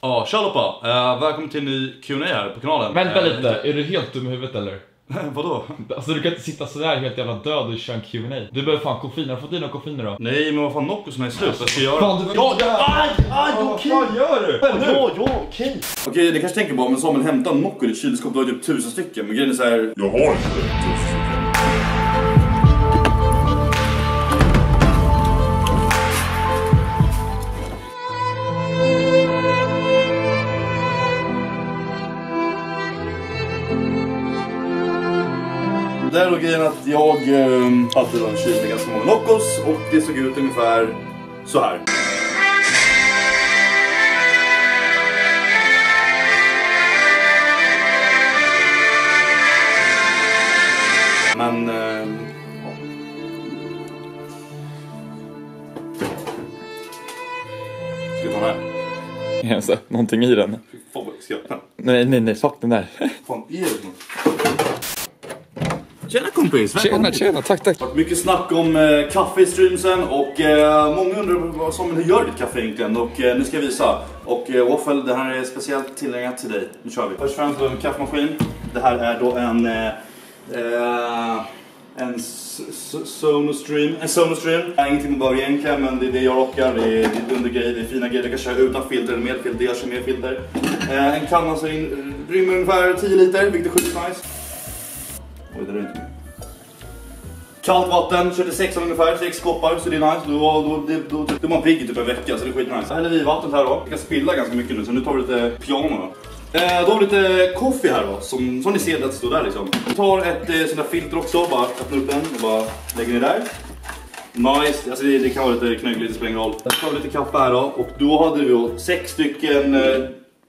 Ja, tja Loppa. Välkommen till en ny Q&A här på kanalen. Vänta lite, är du helt dum i huvudet eller? Vadå? Alltså du kan inte sitta sådär helt jävla död och köra en Q&A. Du behöver fan koffein, har du fått i någon koffein då? Nej, men vad fan, Noccosarna är slut, vad ska jag göra? Fan, du Okej. Vad gör du? Okej. Okej, det kanske tänker bara, men Samuel hämtar Nocco i ett kylskåp, du har typ 1000 stycken. Men grejen är såhär, jag har inte 1000 stycken. Där är grejen att jag hade en kyl med ganska många Noccos och det såg ut ungefär så här. Men ska vi ta den här? Alltså, någonting i den. Fan, ska jag öppna? Nej, fuck den där. Fan, är det något? Tjena kompis! Tjena, tack. Mycket snack om kaffe i streamsen och många undrar hur gör ditt kaffe egentligen och nu ska jag visa. Och Waffle, det här är speciellt tillägnat till dig. Nu kör vi. Först och främst en kaffemaskin. Det här är då en Sonostream. Ingenting man behöver egentligen, men det är det jag rockar. Det är undergrej, det är fina grejer. Du kan köra utan filter eller med filter, jag kör med filter. En kanna så rymmer ungefär 10 liter, vilket är sjukt nice. Oj, det är inte. Kallt vatten, körde 6 ungefär, 6 koppar, så det är nice. Då är man pigg i typ en vecka, så det är skit nice. Så häller vi vattnet här då. Jag kan spilla ganska mycket nu, så nu tar vi lite piano då. Då har vi lite kaffe här då, som ni ser att det står där liksom. Vi tar ett sånt där filter också, bara öppnar upp den och bara lägger det där. Nice, alltså det kan vara lite knöggligt, det spelar ingen roll. Jag tar lite kaffe här då, och då hade vi då 6 stycken... Hällde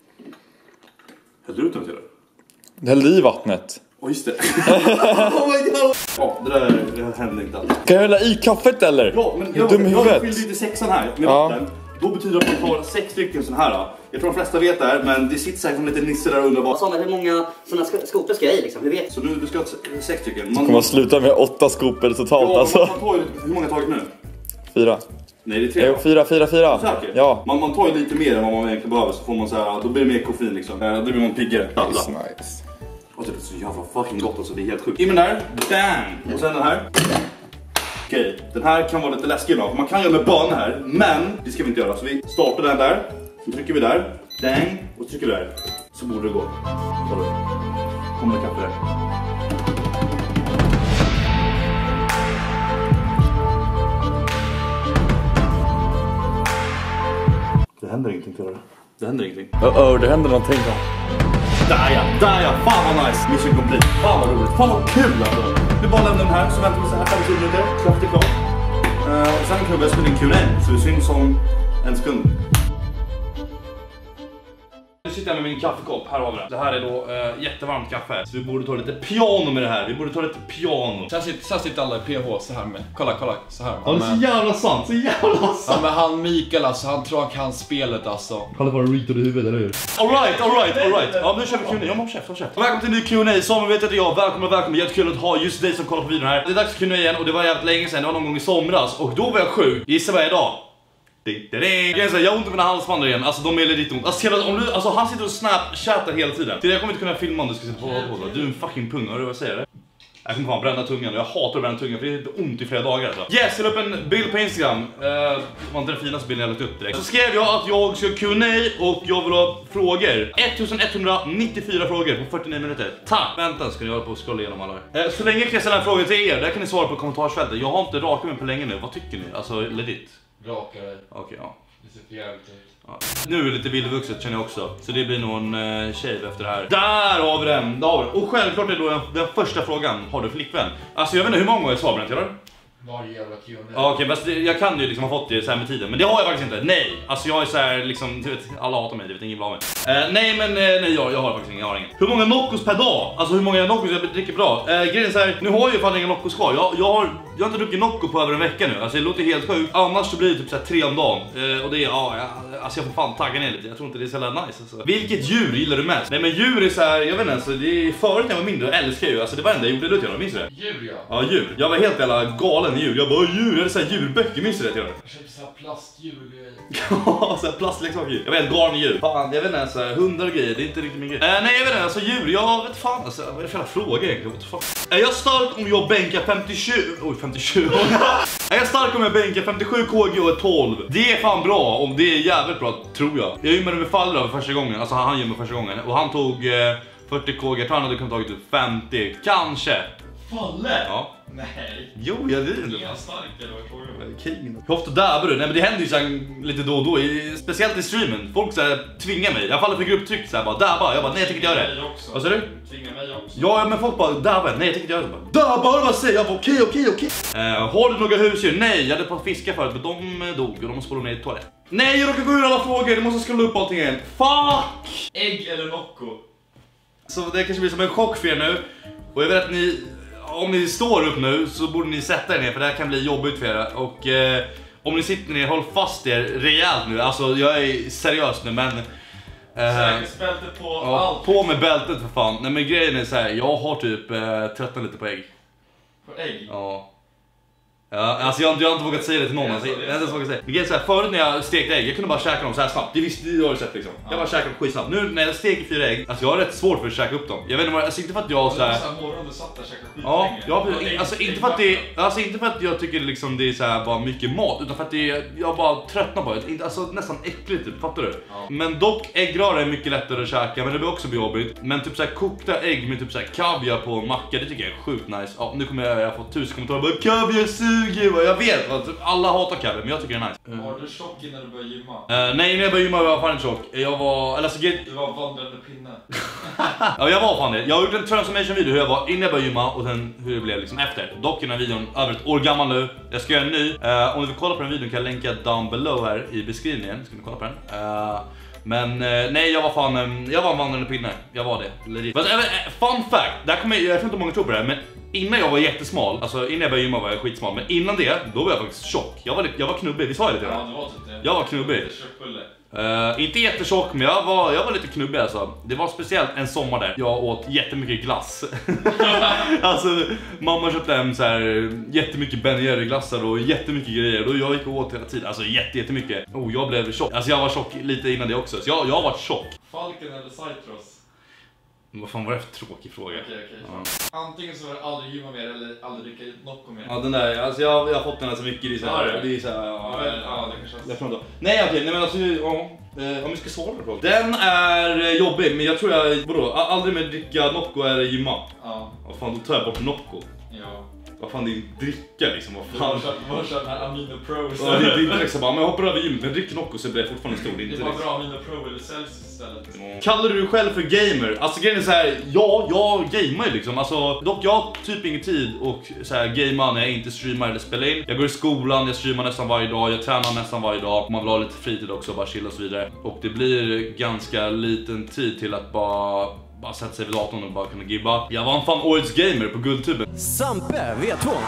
du ut den till det? Hällde i vattnet. Åh, just det. Oh my god. Ja, det där hände inte alls. Kan jag hälla i kaffet eller? Ja, men jag fyllde inte 6an här med vatten. Då betyder det att man tar 6 stycken sån här. Jag tror de flesta vet det här, men det sitter säkert en liten nisse där och undrar bara Samuel, hur många sådana skopor ska jag i liksom? Du vet. Så nu, du ska ha 6 stycken. Man kommer sluta med 8 skopor totalt alltså. Hur många har tagit nu? 4. Nej, det är 3. 4. Säker? Ja. Man tar ju lite mer än vad man egentligen behöver, så får man så här, då blir det mer koffein liksom. Då blir man piggare. Nice. Och det är så jävla fucking gott alltså, det är helt sjukt. In med den där, bam! Och sen den här. Okej, den här kan vara lite läskig ibland, man kan göra med bön här, men det ska vi inte göra. Så vi startar den där, så trycker vi där, dang, och så trycker vi där. Så borde det gå. Så då. Kommer det kaffe där. Det händer ingenting för det. Det händer ingenting. Det händer någonting då. Där ja, fan vad nice. Mission complete, fan vad roligt, fan vad kul alltså. Vi bara lämnar den här, så väntar vi så här 50 minuter, klart är klart. Och sen kan vi spela in Q&A, så vi syns om en sekund. Nu sitter jag med min kaffekopp, här har vi det. Det här är då jättevarmt kaffe, så vi borde ta lite piano med det här. Vi borde ta lite piano. Så sitter alla i PH så här med. Kolla, så här. Ja, det är så jävla sant, Ja, men han Mikael alltså, han tror han kan spelet alltså. Kolla på en retard i huvudet, eller hur? Alright. Ja, nu kör vi Q&A. Jag måste käfta. Välkommen till en ny Q&A. Som vet att jag, välkommen. Jättekul att ha just dig som kollar på videon här. Det är dags för Q&A igen, och det var jävligt länge sedan. Det var någon gång i somras, och då var jag sjuk. Gissa vad jag är idag? Jag har ont i mina halsband igen, alltså de är lite ont. Alltså han sitter och snapchattar hela tiden. Jag kommer inte kunna filma om du ska sitta på. Du är en fucking pung, hör du vad jag säger? Jag kommer fan bränna tungan, och jag hatar att bränna tungan för det är ont i flera dagar alltså. Yes, jag la upp en bild på Instagram. Det var inte den finaste bilden jag lagt upp direkt. Så skrev jag att jag ska Q&A och jag vill ha frågor. 1194 frågor på 49 minuter. Tack! Vänta, ska ni hålla på och scrolla igenom alla. Så länge kan jag ställa en fråga till er, där kan ni svara på kommentarsfältet. Jag har inte rakat mig på länge nu, vad tycker ni? Alltså legit. Raka dig. Okej, ja. Det ser för jävligt ut. Ja. Nu är det lite vildvuxet känner jag också. Så det blir nog en tjej efter det här. Där har vi den! Och självklart är då den första frågan. Har du flickvän? Alltså jag vet inte hur många gånger jag svarar på den till dig. Varje jävla Q&A. Ja, okej, fast jag kan ju liksom ha fått det så här med tiden. Men det har jag faktiskt inte. Nej, alltså jag är så här liksom, du vet, alla hatar mig, det vet ingen bra med. Nej, jag har faktiskt ingen. Hur många Noccos per dag? Alltså hur många Noccos jag dricker per dag? Grejen är så här, nu har jag ju fan inga Noccos kvar. Jag har inte druckit Nocco på över en vecka nu. Alltså det låter helt sjukt. Annars så blir det typ så här 3 om dagen. Och det är, alltså jag får fan tagga ner lite. Jag tror inte det är så jävla nice alltså. Vilket djur gillar du mest? Nej men djur är så här, jag vet inte, alltså det är förut när jag var mindre, jag älskar ju. Alltså det var enda jag gjorde, minns du det? Djur ja. Ja, djur. Jag var helt jävla galen ni djur? Jag bara djur, är det såhär djurböcker, minns du det? Jag köpte såhär plastdjur och grejer. Ja, såhär plastleksaker. Jag vet, garndjur. Fan, jag vet inte ens, hundar och grejer, det är inte riktigt min grej. Nej, jag vet inte, alltså djur, jag vet fan, alltså, vad är det för fråga egentligen? What the fuck? Är jag stark om jag bänkar 57? Oj, 57. Är jag stark om jag bänkar 57 kg och 12? Det är fan bra, om det är jävligt bra, tror jag. Jag gymmade med Faller över första gången, alltså han gymmade första gången. Och han tog 40 kg, jag tror han hade kunnat tagit typ 50, kanske. Faller? Ja. Nej. Jo, jag vet inte. Är han stark eller vad tror du? King. Hur ofta dabbar du? Nej, men det händer ju så lite då och då, speciellt i streamen. Folk så här tvingar mig. Jag faller för grupptryck så här bara dabba. Jag bara nej, jag tänker inte göra det. Vad sa du? Tvingar mig också. Ja, men folk bara dabba. Nej, jag tänker inte göra det. Dabba, vad säger jag? Bara okej. Har du några husdjur? Nej, jag hade på att fiska förut, men de dog och de måste spola ner i toalett. Nej, jag råkar gå ur alla frågor. Du måste scrolla upp allting igen. Fuck! Ägg eller Nocco? Så det kanske blir som en chock för er nu. Och jag vet att ni, om ni står upp nu så borde ni sätta er ner, för det här kan bli jobbigt för er. Och om ni sitter ner, håll fast er rejält nu. Alltså jag är seriös nu, men säkerhetsbälte på allt. På med bältet för fan. Nej, men grejen är så här, jag har typ tröttnat lite på ägg. På ägg? Ja. Ja, alltså jag har inte vågat säga det till någon. Alltså, jag har inte vågat säga. Men grejen är så här, förut när jag stekte ägg, jag kunde bara käka dem så här snabbt. Det visste du, har du sett liksom. Jag bara käkade dem skitsnabbt. Nu när jag steker 4 ägg, alltså jag har rätt svårt för att käka upp dem. Jag vet inte vad, alltså inte för att jag så här. Morgon du satt där och käkade skit. Ja, alltså inte för att det, alltså inte för att jag tycker liksom det är så här bara mycket mat, utan för att det är, jag bara tröttnar på det. Alltså nästan äckligt typ, fattar du? Ja. Men dock äggröra är mycket lättare att käka, men det blir också jobbigt. Men typ så här kokta ägg med typ så här kaviar på en macka, det tycker jag är sjukt nice. Ja, nu kommer jag få 1000 kommentarer bara kaviar suger, och jag vet att alla hatar kaviar, men jag tycker det är nice. Var du tjock innan du började gymma? Nej, när jag började gymma var jag fan inte tjock. Jag var, eller alltså du var vandrande pinne. Ja, jag var fan det. Jag har gjort en transformation video hur jag var innan jag började gymma och sen hur det blev liksom efter. Dock är den här videon över ett år gammal nu. Jag ska göra en ny. Om du vill kolla på den videon kan jag länka down below här i beskrivningen. Ska ni kolla på den? Men nej, jag var en vandrande pinne. Jag var det. Fun fact, där kommer jag vet inte hur många tror på det här, men innan jag var jättesmal, alltså innan jag började gymma var jag skitsmal, men innan det, då var jag faktiskt tjock. Jag var knubbig, det sa jag lite. Ja, det var typ det. Jag var knubbig. Inte jättetjock, men jag var lite knubbig alltså. Det var speciellt en sommar där jag åt jättemycket glass. Alltså mamma köpte hem så här jättemycket Ben Jerry-glassar och jättemycket grejer, och jag gick och åt hela tiden, alltså jättemycket. Jag blev tjock. Alltså jag var tjock lite innan det också, så jag har varit tjock. Falken eller Citrus? Vad fan var det för tråkig fråga? Okej. Ja. Antingen så var det aldrig gymma mer eller aldrig dricka Nocco mer. Ja, den där, alltså jag har fått den här så mycket i så här. Det är så här, ja, det kanske. Jag tror inte. Nej, okej, men alltså om vi ska svara på frågan. Den är jobbig, men jag tror aldrig mer dricka Nocco eller gymma. Ja. Vad fan, då tar jag bort Nocco. Ja. Vad fan, det är dricka liksom, vad fan. Du var den här Amino Pro. Ja, det är inte liksom bara, men jag hoppar över gymmet, men dricker Nocco så blir jag fortfarande stor. Det är bara bra Amino Pro eller Celsius istället. Kallar du dig själv för gamer? Alltså grejen är så här, ja, jag gamer ju liksom. Alltså, dock jag har typ ingen tid och så här gamea när jag inte streamar eller spelar in. Jag går i skolan, jag streamar nästan varje dag, jag tränar nästan varje dag. Man vill ha lite fritid också, bara chilla och så vidare. Och det blir ganska liten tid till att bara sätta sig vid datorn och bara kunna gibba. Jag var en fan årets gamer på Guldtuben. Sampe, vet hon?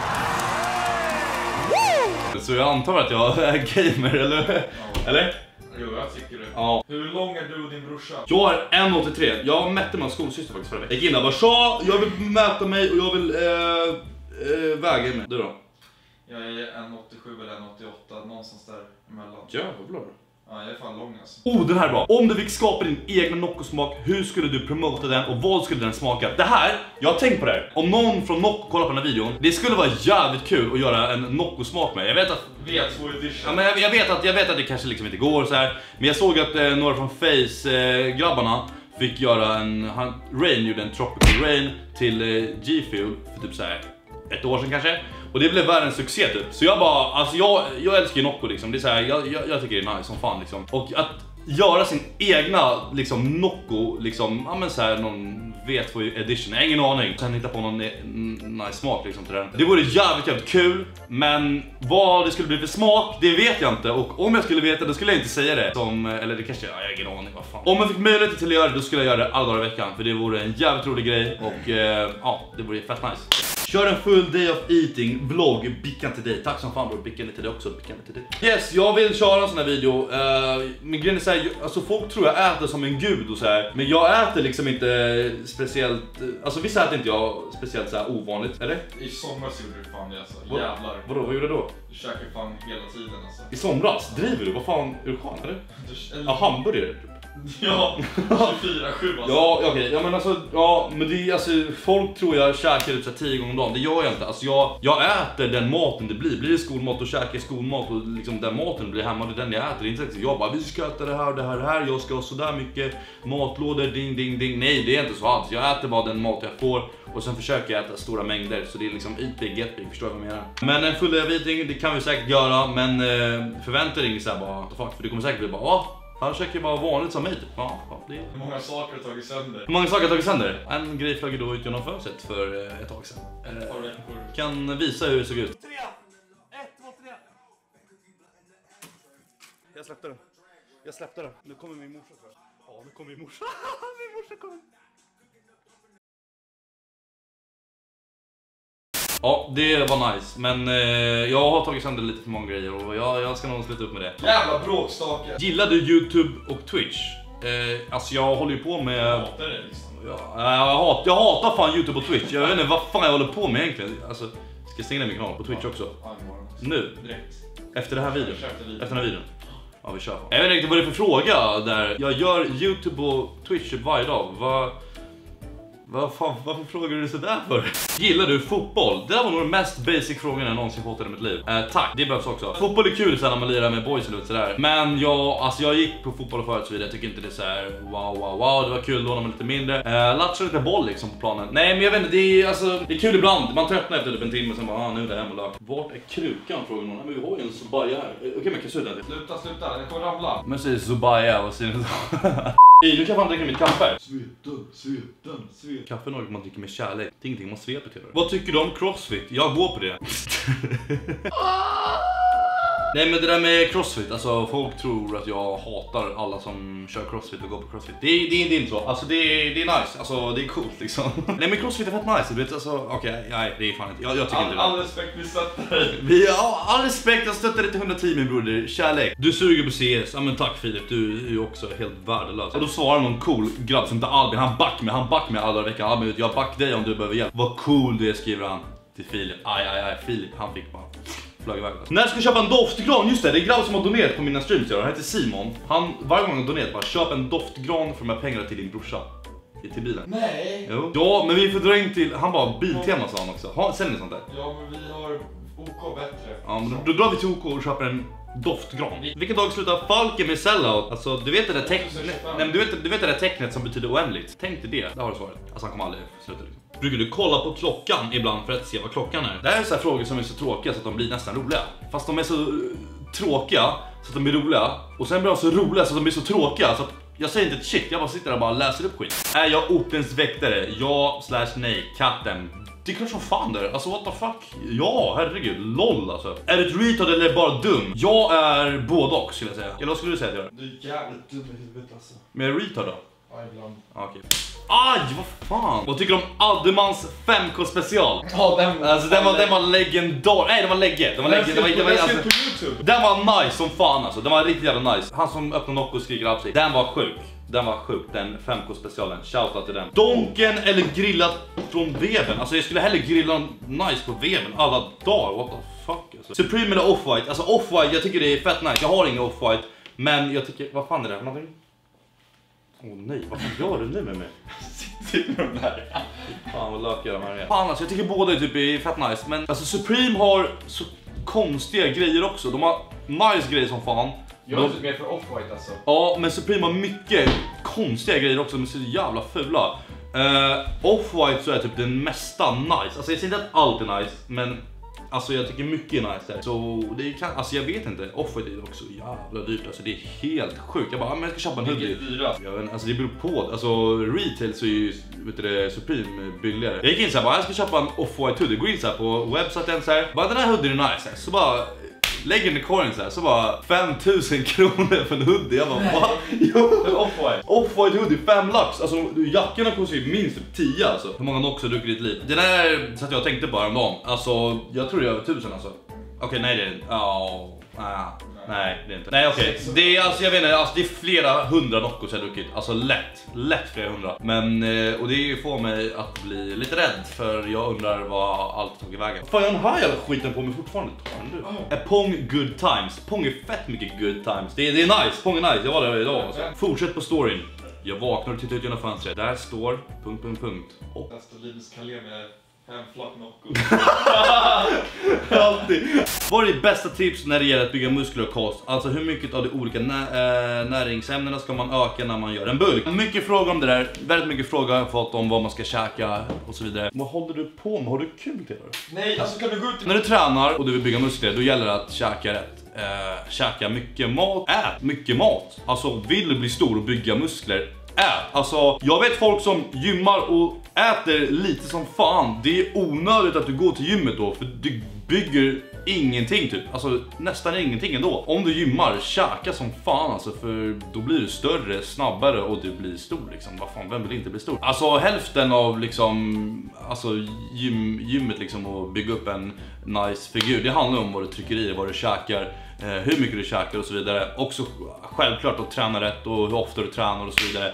Så jag antar att jag är gamer, eller? Ja. Eller? Jo, jag tycker det. Ja. Hur lång är du och din brorsa? Jag är 1,83. Jag mätte med en skolsyster faktiskt förra veckan. Jag gick in och bara, tja, jag vill mäta mig och jag vill väga mig. Du då? Jag är 1,87 eller 1,88, någonstans där emellan. Jävlar. Ja, jag är fan lång alltså. Den här är bra. Om du fick skapa din egna Nocco-smak, hur skulle du promota den och vad skulle den smaka? Det här, jag har tänkt på det här. Om någon från Nocco kollar på den här videon, det skulle vara jävligt kul att göra en Nocco-smak med. Jag vet att ja, men jag vet att det kanske liksom inte går så här. Men jag såg att några från Face-grabbarna fick göra Rain gjorde en Tropical Rain till G-Fuel för typ så här 1 år sedan kanske. Och det blev världens succé typ. Så jag bara, alltså jag älskar ju Nocco liksom. Det är så här, jag tycker det är nice som fan liksom. Och att göra sin egna liksom Nocco liksom, ja men så här någon V2 edition, jag har ingen aning. Sen hitta på någon nice smak liksom till den. Det vore jävligt kul, men vad det skulle bli för smak, det vet jag inte. Och om jag skulle veta, då skulle jag inte säga det. Eller det kanske, jag har ingen aning, vad fan. Om jag fick möjlighet till att göra det, då skulle jag göra det alla dagar i veckan. För det vore en jävligt rolig grej och ja, det vore fett nice. Kör en full day of eating vlogg, bickan till dig. Tack som fan bror, bickan till dig också, bickan till dig. Yes, jag vill köra en sån här video. Men grejen är så här, alltså folk tror jag äter som en gud och så här. Men jag äter liksom inte speciellt, alltså vissa äter inte jag speciellt så här ovanligt, eller? I somras gjorde du fan det alltså, jävlar. Vadå, vad gjorde du då? Du käkar fan hela tiden alltså. I somras? Driver du? Vad fan, är du skön eller? Ja, hamburgare. Ja, 24/7 alltså. Ja, okej. Ja men alltså, ja, men det är alltså, folk tror jag käkar ut så 10 gånger om dagen. Det gör jag inte. Alltså jag äter den maten det blir. Blir det skolmat och käkar skolmat och liksom den maten blir hemma, det är den jag äter. Det är inte så jag bara, vi ska äta det här och det här och det här. Jag ska ha sådär mycket matlådor, ding ding ding. Nej, det är inte så alls. Jag äter bara den mat jag får och sen försöker jag äta stora mängder. Så det är liksom eat big, get big, förstår du vad jag menar? Men en full day of eating, det kan vi säkert göra. Men förvänta dig inte såhär bara, what the fuck, för det kommer säkert bli bara, han käkar bara vanligt som mig typ. Ja, det är... Hur många saker har tagit sönder? Hur många saker har tagit sönder? En grej flög då ut genom fönstret för ett tag sedan. Kan visa hur det såg ut. 3, 1, 2, 3. Jag släppte den. Jag släppte den. Nu kommer min morsa. Ja, nu kommer min morsa. Min morsa kommer. Ja, det var nice, men jag har tagit sönder lite för många grejer och jag ska nog sluta upp med det. Jävla bråkstake. Gillar du YouTube och Twitch? Alltså jag håller ju på med... Jag hatar det liksom. Jag hatar fan YouTube och Twitch. Jag vet inte vad fan jag håller på med egentligen. Alltså, ska jag stänga min kanal på Twitch också? Nu? Direkt. Efter den här videon? Efter den här videon? Ja, vi kör. Jag vet inte vad det är för fråga där. Jag gör YouTube och Twitch varje dag. Varför frågar du så där för? Gillar du fotboll? Det var nog den mest basic frågan jag någonsin fått i mitt liv. Tack, det behövs också. Fotboll är kul sen när man lirar med boys eller sådär. Men jag gick på fotboll förut så vidare. Jag tycker inte det är så här wow. Det var kul då när man var lite mindre. Latcha lite boll liksom på planen. Nej men jag vet inte, det är kul ibland. Man tröttnar efter typ en timme och sen bara nu är det hem och lag. Vart är krukan? Frågar någon. Men vi har ju en Zubaya här. Okej, men kan sluta. Sluta, den kommer ramla. Men säger Zubaya och säger nu kan man dricka mitt kaffe. Sveten. Kaffe är något man dricker med kärlek. Det är ingenting man sveper till. Vad tycker du om CrossFit? Jag går på det. Nej men det där med CrossFit, alltså folk tror att jag hatar alla som kör CrossFit och går på CrossFit. Det är inte så, alltså det är nice, alltså det är coolt liksom. Nej men CrossFit är fett nice, du vet alltså, okej, nej det är fan inte, jag tycker inte det. All respekt, vi stöttar dig. All respekt, jag stöttar dig till 110 min broder, kärlek. Du suger på CS, ja men tack Filip, du är ju också helt värdelös. Och då svarar någon cool grabb som heter Albin, han back med alla veckor. Albin, jag back dig om du behöver hjälp. Vad cool det är, skriver han till Filip. Aj, Filip, han fick bara... När ska jag köpa en doftgran? Just det är grabb som har donerat på mina streams. Han heter Simon. Han varje gång han donerat bara köp en doftgran för de här pengarna till din brorsa. Till bilen. Nej. Jo. Ja, men vi får dra in till han bara Biltema sa han också. Säljer ni sånt där? Ja, men vi har OK bättre. Ja, men då drar vi till OK och köper en doftgran. Vilken dag slutar Falken med sellout? Alltså, du vet det där tecknet. Nej, men du vet det där tecknet som betyder oändligt. Tänk dig det. Där har du svaret. Alltså han kommer aldrig sluta liksom. Brukar du kolla på klockan ibland för att se vad klockan är? Det här är så här frågor som är så tråkiga så att de blir nästan roliga. Fast de är så tråkiga så att de blir roliga. Och sen blir de så roliga så att de blir så tråkiga så att jag säger inte ett shit, jag bara sitter där och bara läser upp skit. Är jag Opens väktare? Ja/nej, katten. Det är klart som fan där, alltså what the fuck? Ja, herregud, LOL alltså. Är du ett retard eller bara dum? Jag är både och skulle jag säga. Eller vad skulle du säga att jag är? Du är jävligt dum i huvudet alltså. Men är jag retard då? Ja, ibland. Okej. Aj, vad fan? Vad tycker du om Aldemans 5K special? Ja, den var legendar. Nej, den var legge. Den var nice som fan alltså. Den var riktigt jävla nice. Han som öppnar Nocco och skriker av sig. Den var sjuk. Den 5K specialen. Shoutout till den. Donken eller grillat från veven. Alltså jag skulle hellre grilla nice på veven alla dagar. What the fuck alltså. Supreme eller Off-White. Alltså Off-White, jag tycker det är fett nice. Jag har ingen Off-White. Men jag tycker, vad fan är det för någonting? Åh nej, vad fan gör du nu med mig? Sitter de där? Fan vad lökar de här är. Fan alltså, jag tycker båda typ är fett nice. Men alltså Supreme har så konstiga grejer också. De har nice grejer som fan. Jag är typ mer för Off-White alltså. Ja, men Supreme har mycket konstiga grejer också. De är så jävla fula. Off-White så är typ den mesta nice. Alltså jag säger inte att allt är nice, men alltså jag tycker mycket är nice där. Så det kan, alltså jag vet inte. Off-White är också jävla dyrt. Alltså det är helt sjukt. Jag bara, men jag ska köpa en hoodie. Alltså det beror på. Alltså retail så är ju, vet du, Supreme billigare. Jag gick in så här, bara jag ska köpa en Off-White hoodie. Går in så här på webbsiten så här. Bara den här hoodien är nice. Så bara lägger den i korgen så här, så bara 5000 kronor för en hoodie. Jag bara, va? Off-white hoodie, 5 lax. Alltså jackorna kostar ju minst 10 alltså. Hur många Nox har druckit i ditt liv? Det där så att jag tänkte bara om dem. Alltså, jag tror det är över 1000 alltså. Okej, nej det är inte. Nej, det är inte. Nej, okej. Det är alltså, jag vet inte, alltså, det är flera hundra Noccos jag har druckit. Alltså lätt flera hundra. Men, och det får mig att bli lite rädd. För jag undrar vad allt tog i vägen. Fan, jag har hela skiten på mig fortfarande. Pong good times. Pong är fett mycket good times. Det är nice, Pong är nice. Jag var där idag alltså. Fortsätt på storyn. Jag vaknar och tittar ut genom fönstret. Där står ... Där står Linus Kalé med 5 flak Nocco. Alltid. Vad är ditt bästa tips när det gäller att bygga muskler och kost? Alltså hur mycket av de olika näringsämnena ska man öka när man gör en bulk? Mycket frågor om det där. Väldigt mycket frågor har jag fått om vad man ska käka och så vidare. Vad håller du på med? Har du kul till det? Nej, alltså kan du gå ut? När du tränar och du vill bygga muskler, då gäller det att käka rätt. Käka mycket mat. Ät mycket mat. Alltså vill du bli stor och bygga muskler, alltså jag vet folk som gymmar och äter lite som fan. Det är onödigt att du går till gymmet då, för du bygger ingenting typ. Alltså nästan ingenting ändå. Om du gymmar, käka som fan alltså, för då blir du större, snabbare och du blir stor liksom. Vad fan, vem vill inte bli stor? Alltså hälften av liksom, alltså gymmet liksom, och bygga upp en nice figur, det handlar om vad du trycker i, vad du käkar, hur mycket du käkar och så vidare. Också självklart att träna rätt och hur ofta du tränar och så vidare.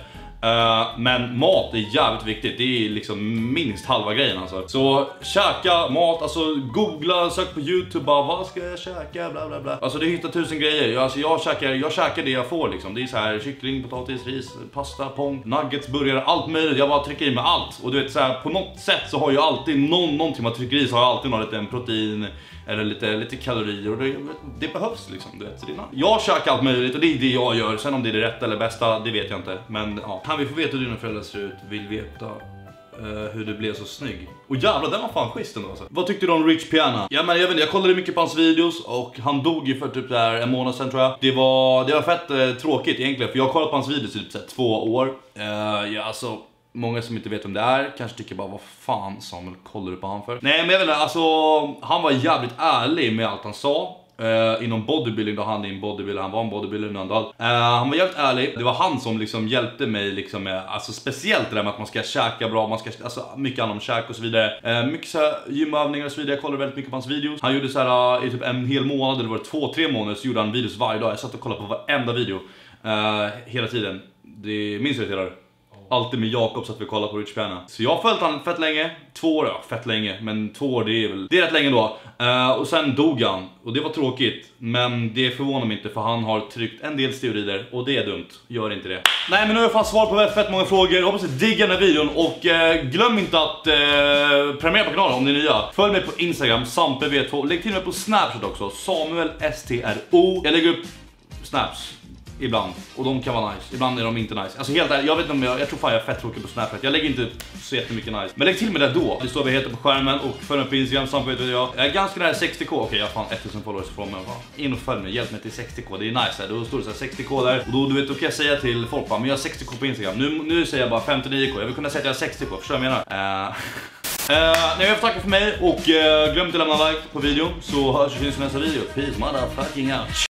Men mat är jävligt viktigt. Det är liksom minst halva grejen alltså. Så käka mat, alltså googla, sök på YouTube bara, vad ska jag käka, bla bla bla. Alltså du hittar 1000 grejer. Alltså jag käkar det jag får liksom. Det är så här kyckling, potatis, ris, pasta, pong, nuggets, burgare, allt möjligt. Jag bara trycker i med allt. Och du vet så här, på något sätt så har jag alltid någonting man trycker i, så har jag alltid någon liten protein eller lite kalorier, och det behövs liksom, du vet. Så det är jag käkar allt möjligt och det är det jag gör. Sen om det är det rätta eller bästa, det vet jag inte. Men ja, kan vi få veta hur dina föräldrar ser ut, vill veta hur du blev så snygg. Och jävlar, den var fan schysst ändå alltså. Vad tyckte du om Rich Piana? Ja men jag vet inte, jag kollade mycket på hans videos och han dog ju för typ där en månad sedan tror jag. Det var fett tråkigt egentligen, för jag har kollat på hans videos i typ så här 2 år. Ja alltså, många som inte vet om det är kanske tycker bara, vad fan Samuel kollar du på han för? Nej men jag vet inte, alltså han var jävligt ärlig med allt han sa. Inom bodybuilding, då han är en bodybuilder, han var en bodybuilder innan då. Han var jävligt ärlig. Det var han som liksom hjälpte mig liksom med, alltså speciellt det där med att man ska käka bra, man ska, alltså mycket annat om käk och så vidare. Mycket så här gymövningar och så vidare. Jag kollade väldigt mycket på hans videos. Han gjorde så här i typ en hel månad, eller var det 2-3 månader, så gjorde han videos varje dag. Jag satt och kollade på varenda video hela tiden. Det minns jag till. Alltid med Jakob så att vi kollar på Rich Piana. Så jag har följt han fett länge. 2 år, ja, fett länge. Men 2 år, det är rätt länge då. Och sen dog han. Och det var tråkigt. Men det förvånar mig inte, för han har tryckt en del steroider. Och det är dumt, gör inte det. Nej men nu har jag fan svar på fett många frågor. Jag hoppas att ni diggar den här videon. Och glöm inte att prenumerera på kanalen om ni är nya. Följ mig på Instagram, SampeV2. Lägg till mig på Snapchat också, Samuel STRO. Jag lägger upp snaps ibland, och de kan vara nice. Ibland är de inte nice. Alltså helt ärligt, jag vet inte om jag tror fan jag är fett tråkig på Snapchat. Jag lägger inte så jättemycket nice. Men lägg till mig det då. Det står vad jag heter på skärmen, och följ mig på Instagram, Samuel vet jag. Jag är ganska nära 60k. Okej, jag har fan 1000 followers från mig. In och följ mig, hjälp mig till 60k. Det är nice. Då står det så här 60k där. Och då du vet, då kan jag säga till folk bara, men jag har 60k på Instagram. Nu säger jag bara 59k. Jag vill kunna säga att jag har 60k. Förstår vad jag menar? Nej, jag får tacka för mig, och glöm inte att lämna like på videon, så hörs vi i nästa video. Peace motherfucking out.